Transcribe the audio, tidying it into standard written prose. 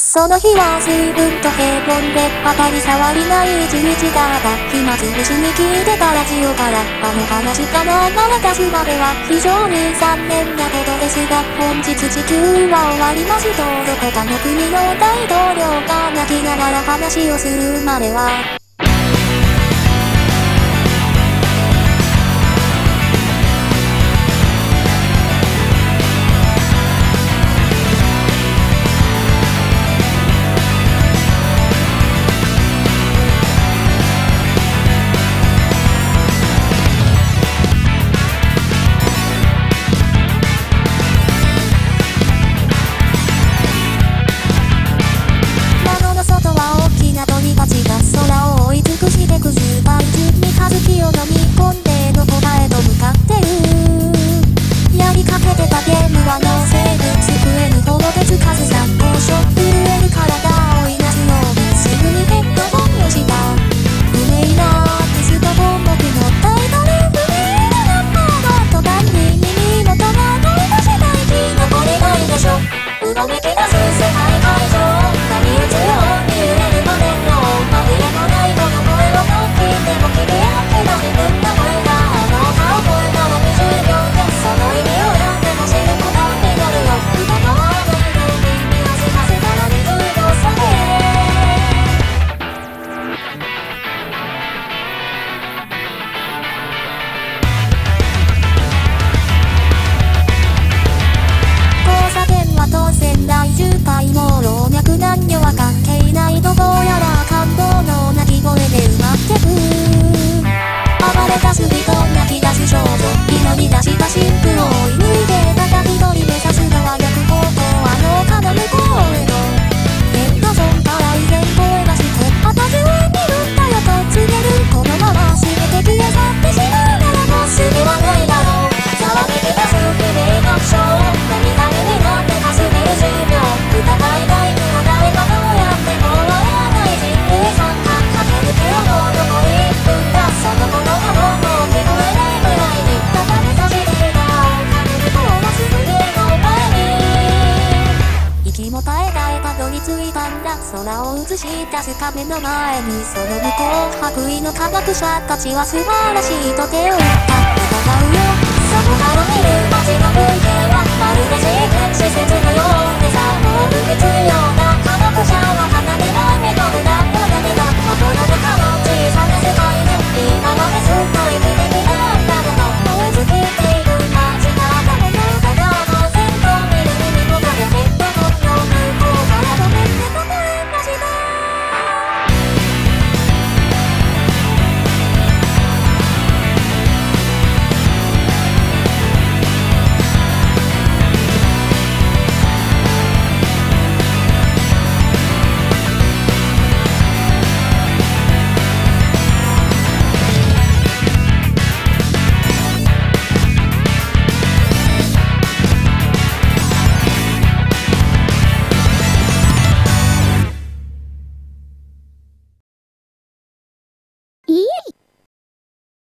その日は随分と平凡で当たり障りない一日だった。暇つぶしに聞いてたラジオからあの話が流れ出すまでは非常に残念なことですが、本日地球は終わりますとどこかの国の大統領が泣きながら話をするまでは空を映し出す壁の前にその向こう白衣の科学者たちは素晴らしいと手を打った。疑うよそこから見る街の風景はまるで実験施設のようでさもう不必要